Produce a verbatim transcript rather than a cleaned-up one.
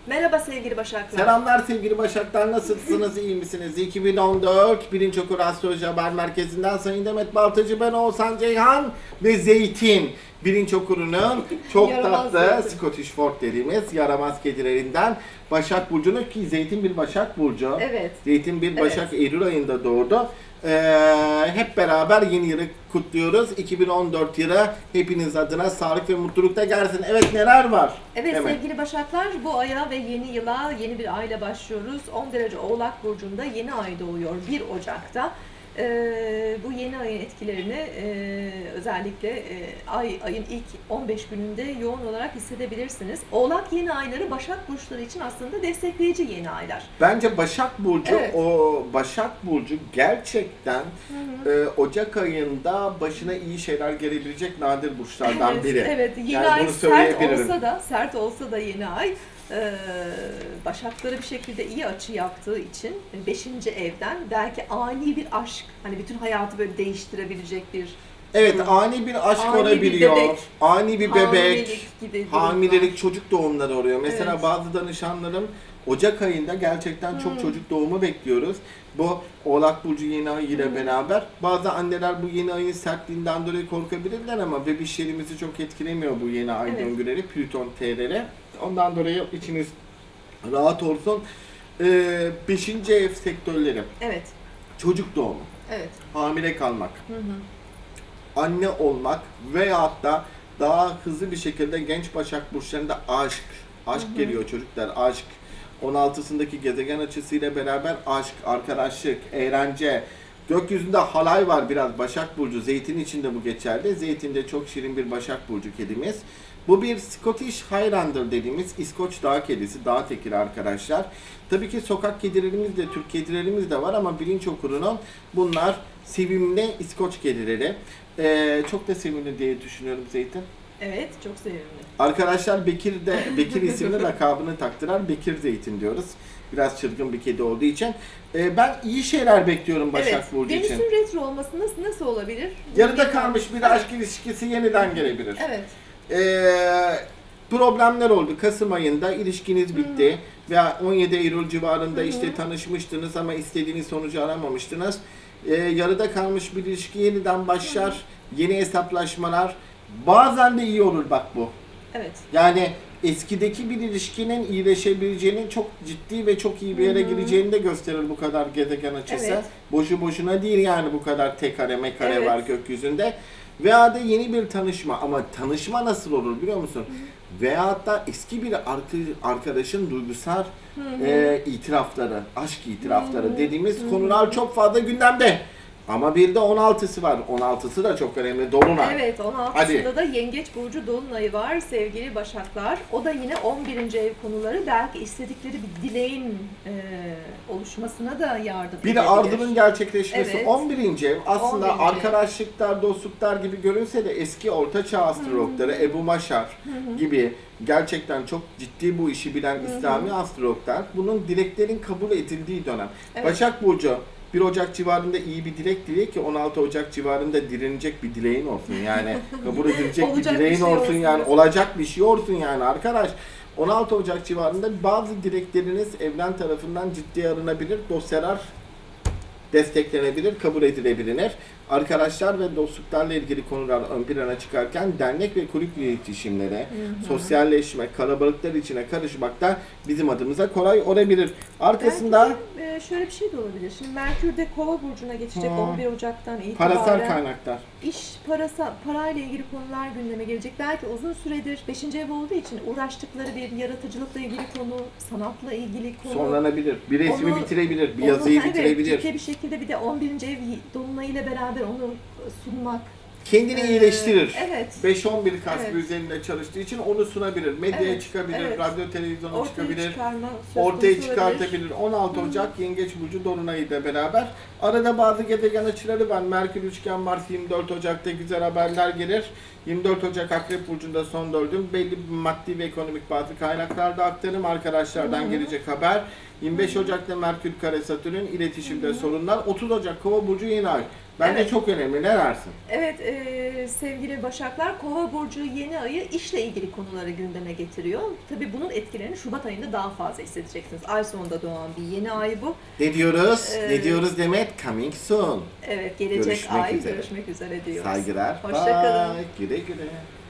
Merhaba sevgili Başaklar. Selamlar sevgili Başaklar, nasılsınız, iyi misiniz? iki bin on dört Birinci Okur Astroloji Haber Merkezi'nden Sayın Demet Baltacı, ben Oğuzhan Ceyhan ve Zeytin. Birinci Okur'unun çok tatlı Scottish Fold dediğimiz yaramaz kedilerinden Başak Burcu'nu, ki Zeytin bir Başak Burcu. Evet. Zeytin bir Başak, evet. Eylül ayında doğdu. Ee, hep beraber yeni yılı kutluyoruz. iki bin on dört yılı hepiniz adına sağlık ve mutlulukta gelsin. Evet, neler var? Evet Hemen. Sevgili Başaklar, bu aya ve yeni yıla yeni bir ayla başlıyoruz. on derece Oğlak Burcu'nda yeni ay doğuyor bir Ocak'ta. Ee, bu yeni ayın etkilerini e, özellikle e, ay ayın ilk on beş gününde yoğun olarak hissedebilirsiniz. Oğlak yeni ayları Başak burçları için aslında destekleyici yeni aylar. Bence Başak Burcu, evet. o Başak Burcu gerçekten hı hı. E, Ocak ayında başına iyi şeyler gelebilecek nadir burçlardan evet, biri. Evet, yeni yani ay sert olsa da sert olsa da yeni ay. Ee, Başakları bir şekilde iyi açı yaptığı için beşinci evden belki ani bir aşk, hani bütün hayatı böyle değiştirebilecek bir evet durum. Ani bir aşk ani olabiliyor, bir bebek, ani bir bebek, hamilelik, gibi hamilelik çocuk doğumları oluyor. Mesela evet. bazı danışanlarım Ocak ayında gerçekten hmm. çok çocuk doğumu bekliyoruz. Bu Oğlak Burcu yeni ay ile hmm. beraber. Bazı anneler bu yeni ayın sertliğinden dolayı korkabilirler ama bebişlerimizi çok etkilemiyor bu yeni ay evet. döngüleri, Plüton T R L. Ondan dolayı içiniz rahat olsun. Ee, beşinci ev sektörleri. Evet. Çocuk doğumu. Evet. Hamile kalmak. Hı hı. Anne olmak veyahut da daha hızlı bir şekilde genç Başak burçlarında aşk. Aşk hı hı. geliyor çocuklar. Aşk. on altısındaki gezegen açısıyla beraber aşk, arkadaşlık, eğlence. Gökyüzünde halay var biraz Başak Burcu. Zeytin için de bu geçerli. Zeytin'de çok şirin bir Başak Burcu kedimiz. Bu bir Scottish Highlander dediğimiz İskoç dağ kedisi, dağ tekiri arkadaşlar. Tabii ki sokak kedilerimiz de, Türk kedilerimiz de var ama bilinç okurunun bunlar sevimli İskoç kedileri. Ee, çok da sevimli diye düşünüyorum Zeytin. Evet, çok sevimli. Arkadaşlar Bekir de, Bekir isimli lakabını taktılar. Bekir Zeytin diyoruz. Biraz çılgın bir kedi olduğu için. Ee, ben iyi şeyler bekliyorum Başak evet, Burcu için. Venüs'ün retro olması nasıl, nasıl olabilir? Yarıda kalmış bir aşk ilişkisi yeniden gelebilir. Evet. Ee, problemler oldu. Kasım ayında ilişkiniz bitti. Hı-hı. Veya on yedi Eylül civarında Hı-hı. işte tanışmıştınız ama istediğiniz sonucu aramamıştınız. Ee, yarıda kalmış bir ilişki yeniden başlar. Hı-hı. Yeni hesaplaşmalar. Bazen de iyi olur bak bu. Evet. Yani eskideki bir ilişkinin iyileşebileceğinin, çok ciddi ve çok iyi bir yere Hı-hı. gireceğini de gösterir bu kadar gezegen açısı. Evet. Boşu boşuna değil yani bu kadar tek kare mekare evet. var gökyüzünde. Veya da yeni bir tanışma, ama tanışma nasıl olur biliyor musun? Hı-hı. Veya da eski bir arkadaşın duygusal e, itirafları, aşk itirafları Hı-hı. dediğimiz Hı-hı. konular çok fazla gündemde. Ama bir de on altısı var. on altısı da çok önemli. Dolunay. Evet, on altısında da Yengeç Burcu Dolunay'ı var sevgili Başaklar. O da yine on birinci ev konuları, belki istedikleri bir dileğin e, oluşmasına da yardım bir edebilir. Bir ardının gerçekleşmesi. Evet. on birinci ev aslında on birinci arkadaşlıklar, dostluklar gibi görünse de eski ortaçağ astrologları Hı-hı. Ebu Maşar Hı-hı. gibi gerçekten çok ciddi bu işi bilen Hı-hı. İslami astrologlar bunun dileklerin kabul edildiği dönem. Evet. Başak Burcu bir Ocak civarında iyi bir dilek dile ki on altı Ocak civarında direnecek bir dileğin olsun yani kabul edilecek bir dileğin bir şey olsun, olsun yani olacak bir şey olsun yani arkadaş. on altı Ocak civarında bazı dilekleriniz evlen tarafından ciddiye alınabilir, dosyalar desteklenebilir, kabul edilebilir. Arkadaşlar ve dostluklarla ilgili konular ön plana çıkarken dernek ve kulüp iletişimleri, hı hı. sosyalleşme, kalabalıklar içine karışmak da bizim adımıza kolay olabilir. Arkasında belki, şöyle bir şey de olabilir. Şimdi Merkür de Kova burcuna geçecek hmm. on bir Ocak'tan itibaren. Parasal kaynaklar. İş, parasa, parayla ilgili konular gündeme gelecek. Belki uzun süredir beşinci ev olduğu için uğraştıkları bir yaratıcılıkla ilgili konu, sanatla ilgili konu. Sonlanabilir. Bir resmi onu, bitirebilir, bir yazıyı onu, bitirebilir. Evet, bir şekilde bir de on birinci ev dolunayıyla beraber onu sunmak. Kendini ee, iyileştirir. Evet. beş on bir kasbı evet. üzerinde çalıştığı için onu sunabilir. Medyaya evet, çıkabilir, evet. radyo televizyona ortaya çıkabilir. Çıkarma, ortaya çıkartabilir. on altı Ocak Hı-hı. Yengeç Burcu Dolunay ile beraber. Arada bazı gezegen açıları var. Merkür üçgen Mars yirmi dört Ocak'ta güzel haberler gelir. yirmi dört Ocak Akrep Burcu'nda son dördüm. Belli bir maddi ve ekonomik bazı kaynaklarda aktarım. Arkadaşlardan Hı-hı. gelecek haber. yirmi beş Ocak'ta Merkür kare Satürn iletişimde Hı-hı. sorunlar. otuz Ocak Kova Burcu yeni ay. Bence Evet. çok önemli. Ne dersin? Evet e, sevgili Başaklar, Kova burcu yeni ayı işle ilgili konuları gündeme getiriyor. Tabii bunun etkilerini Şubat ayında daha fazla hissedeceksiniz. Ay sonunda doğan bir yeni ay bu. Ne diyoruz? Ee, ne diyoruz Demet? Coming soon. Evet, gelecek Görüşmek ay üzere. görüşmek üzere diyoruz. Saygılar. Hoşça kalın. Bye. Güle güle.